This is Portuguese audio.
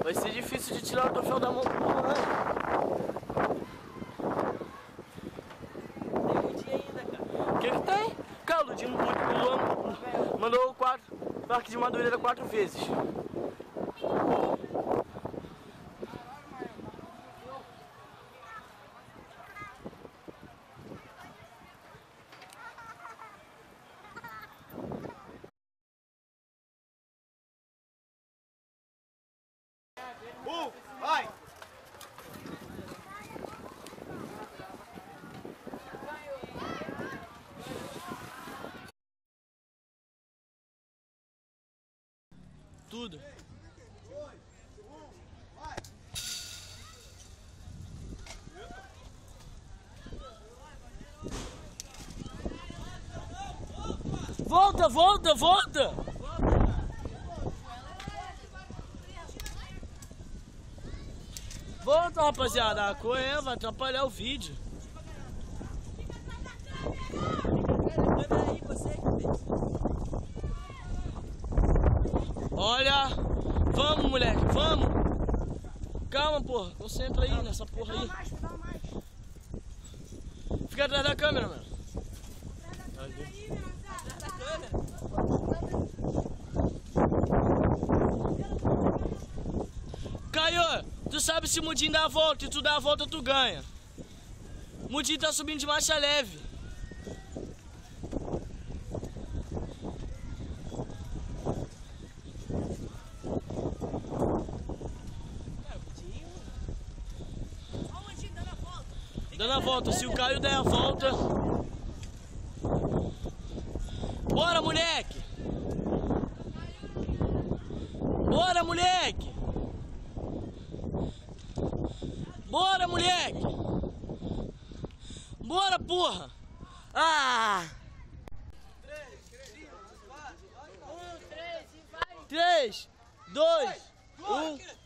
Vai ser difícil de tirar o troféu da mão pro Mohan. Tem Ludinho ainda, cara. O que que tem? Cara, o Ludinho mandou 4, Parque de Madureira 4 vezes. Vai! Tudo. Volta, volta, volta! Volta, rapaziada, a cor vai atrapalhar o vídeo. Olha, vamos moleque, vamos. Calma, porra, concentra aí nessa porra aí. Fica atrás da câmera, mano. Caio, tu sabe se o mudinho dá a volta e tu dá a volta, tu ganha. O mudinho tá subindo de marcha leve. Dando a volta, se o Caio der a volta. Bora, moleque! Bora, moleque! Bora, moleque! Bora, porra! Ah! 3, 2, 1.